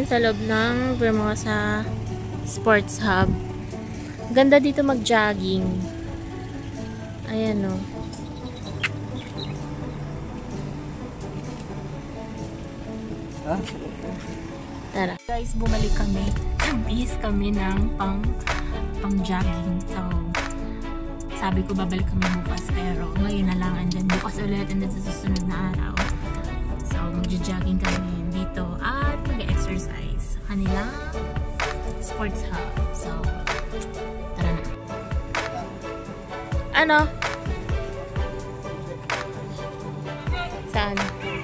ngayon sa loob ng Vermosa Sports Hub. Ganda dito mag-jogging. Ayan o. Tara. Guys, bumalik kami. Nag-bihis kami ng pang-jogging. So, sabi ko babalik kami bukas. Pero ngayon na lang. And then bukas ulit. And then sa susunod na araw. So, mag-jogging kami dito. At mag-exercise. Kanilang Sports Hub. So, tara na. Ano? Saan?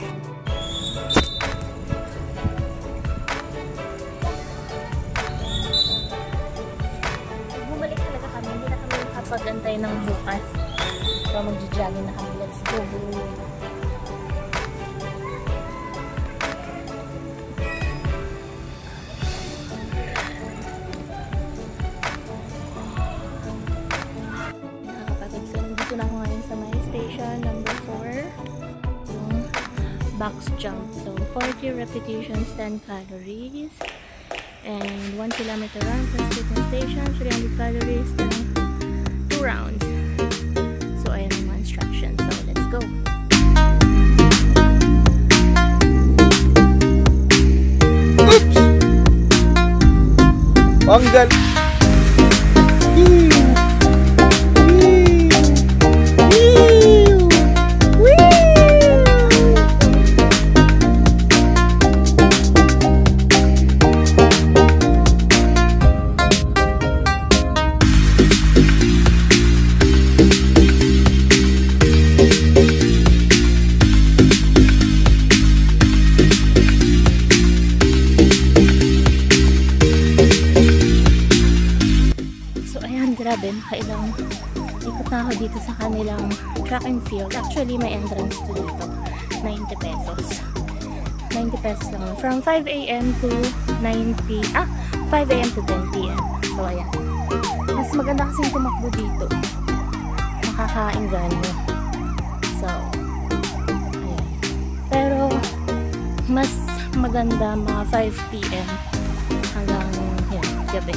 Pag-antay ng bukas. So, mag-jogging na kami. Let's go! Nakakapagod. So, nandito na ako ngayon sa my station number 4. Yung box jump. So, 40 repetitions, 10 calories. And 1 kilometer run from fitness station, 300 calories, rounds. So, ayan yung mga instructions. So, let's go. Oops! Banggal! Grabe, nakailang ikot na ako dito sa kanilang track and field. Actually, may entrance to dito. 90 pesos. 90 pesos lang. From 5 AM to 5 AM to 10 PM. So, ayan. Mas maganda kasing tumakbo dito. Nakakainggan mo. So, ayan. Pero, mas maganda mga 5 PM hanggang yun, gabi.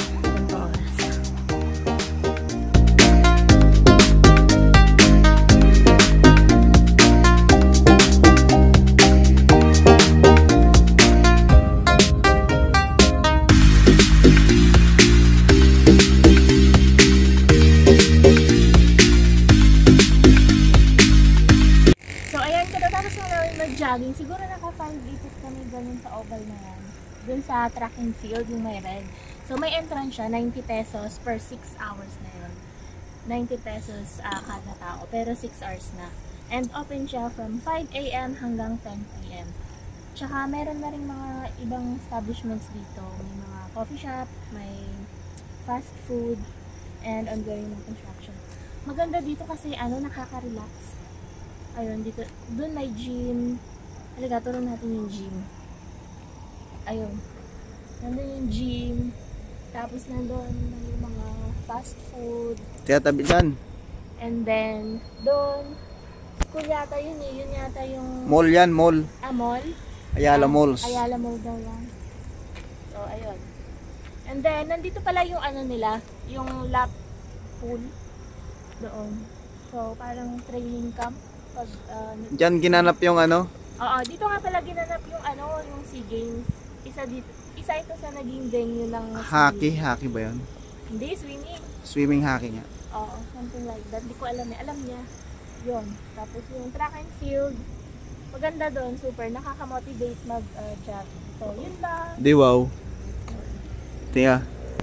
Jogging. Siguro naka 5 liters kami ganun sa oval na yan. Dun sa track and field, yung may red. So, may entrance siya, 90 pesos per 6 hours na yun. 90 pesos kada tao, pero 6 hours na. And open siya from 5 AM hanggang 10 PM. Tsaka, meron na rin mga ibang establishments dito. May mga coffee shop, may fast food, and ongoing na construction. Maganda dito kasi, nakaka-relax. Ayun, dito, doon may gym. Halika, turuan natin yung gym. Ayun. Nandun yung gym. Tapos nandun yung mga fast food. Tiyatabi dyan. And then, doon, school yata yun eh. Yun yata yung... Mall yan, mall. Mall? Ayala Malls. Ayala Mall daw yan. So, ayun. And then, nandito pala yung nila, yung lap pool. Doon. So, parang training camp. Diyan ginanap yung Oo, dito nga pala ginanap yung yung SEA Games. Isa ito sa naging venue ng hockey ba yun? Hindi, swimming. Swimming hockey nga. Oo, something like that. Hindi ko alam eh. Alam niya. Yun. Tapos yung track and field. Maganda doon, super. Nakaka-motivate mag-jog. So, yun lang. Di wow. Tiya.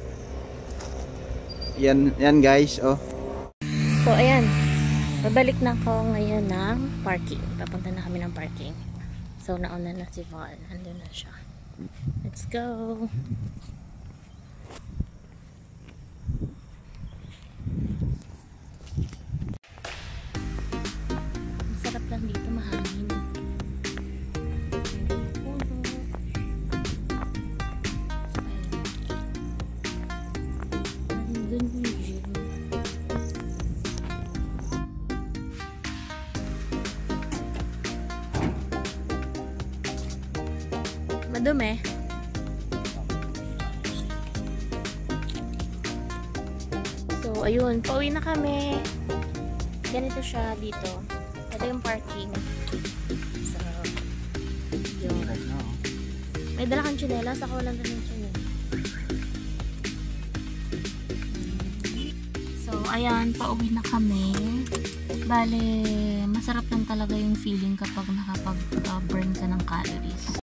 Yan guys, oh. So, ayan. Babalik na ako ngayon ng parking. Papunta na kami ng parking. So, nauna na si Val. Andun na siya. Let's go! Ang sarap lang dito, mahangin. Andun yung gym. Madumi. So, ayun. Pauwi na kami. Ganito siya dito. Ito yung parking. So, yun. May dala kang tsinelas. Ako walang dala ng tsinelas. So, ayan. Pauwi na kami. Bale, masarap lang talaga yung feeling kapag nakapag-burn ka ng calories.